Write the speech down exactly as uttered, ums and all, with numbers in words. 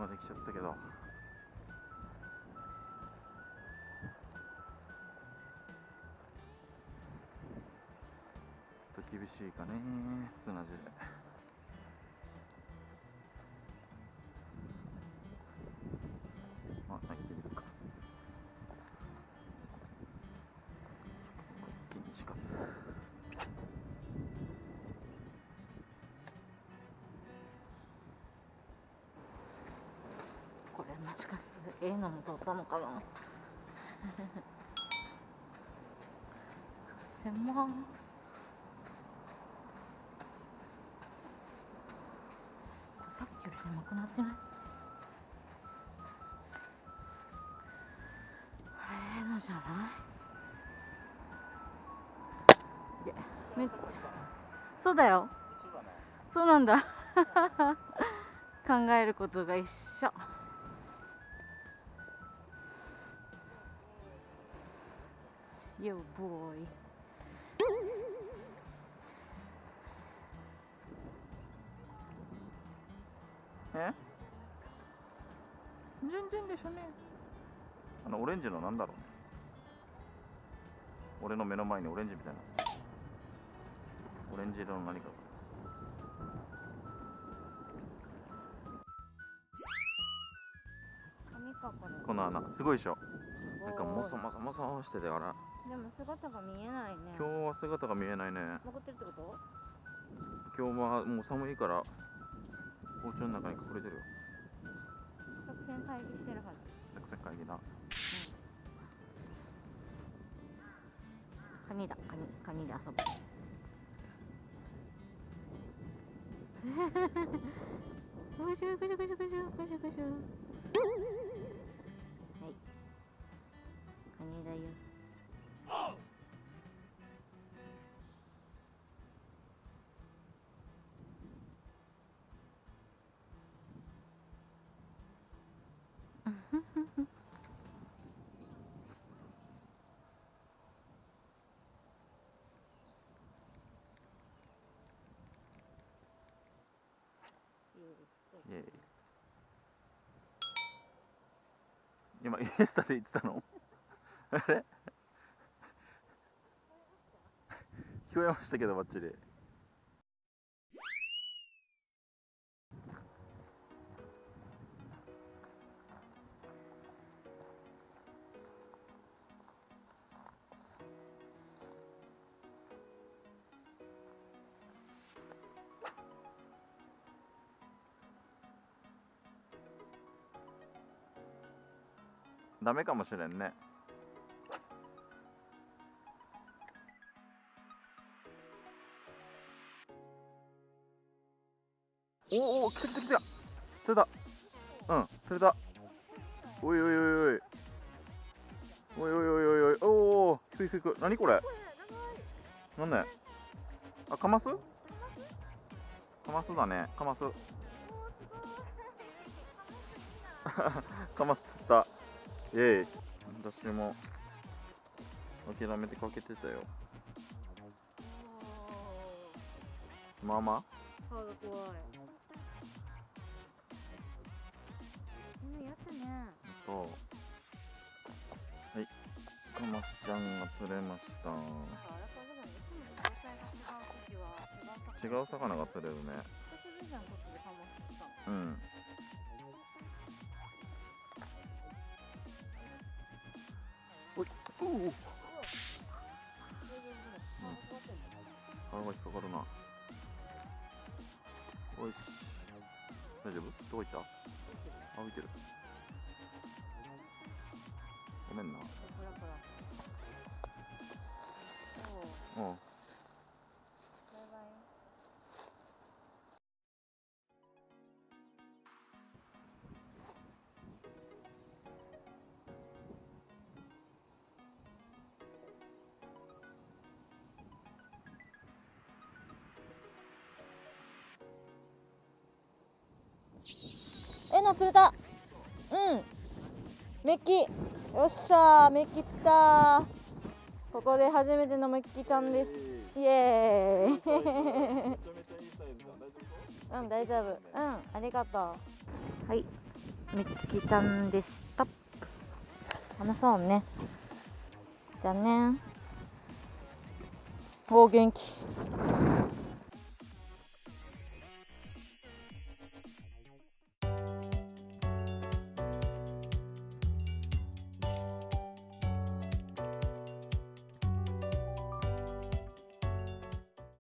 まで来ちゃったけど、ちょっと厳しいかね、砂地で。あ、入ってみるか。一気に死活。 これもしかしてええのも撮ったのかな。狭い。さっきより狭くなってない？あれええのじゃない？でめっちゃそうだよ。そうなんだ。考えることが一緒。Yo boy。 え？全然でしょね。あのオレンジのなんだろうね。俺の目の前にオレンジみたいな。オレンジ色の何か。この穴すごいでしょ。なんかもそもそもそしてたから。 でも姿が見えないね。 今日は姿が見えないね。 残ってるってこと？ 今日はもう寒いからお家の中に隠れてるよ。 作戦会議してるはず。 作戦会議だ。 カニだ、カニ、カニで遊ぶ。ぐしゅぐしゅぐしゅぐしゅぐしゅぐしゅ。はい。カニだよ。 イエイ。今インスタで言ってたの？あれ？聞こえましたけどバッチリ。ダメかもしれんね。おお、来た来た来た。釣れた。うん、釣れた。おいおいおいおい。おいおいおいおいおい。おお、低い低い低い。何これ。なんで。あ、カマス。カマスだね、カマス。カマス釣った。イェイ。私も諦めてかけてたよ。まあまあ顔が怖い。みんなやったね。 と、はい、カマスちゃんが釣れました。違う魚が釣れるね。うん。おい、おお。うん。体が引っかかるな。おいし。大丈夫？どこ行った？あ、浮いてる。ごめんな。うん。 えの釣れた。うん。メッキ。よっしゃー、メッキ釣ったー。ここで初めてのメッキちゃんです。イエーイ。うん、大丈夫。うん、ありがとう。はい。 みつきちゃんでした。話そうね。じゃあね。おー元気。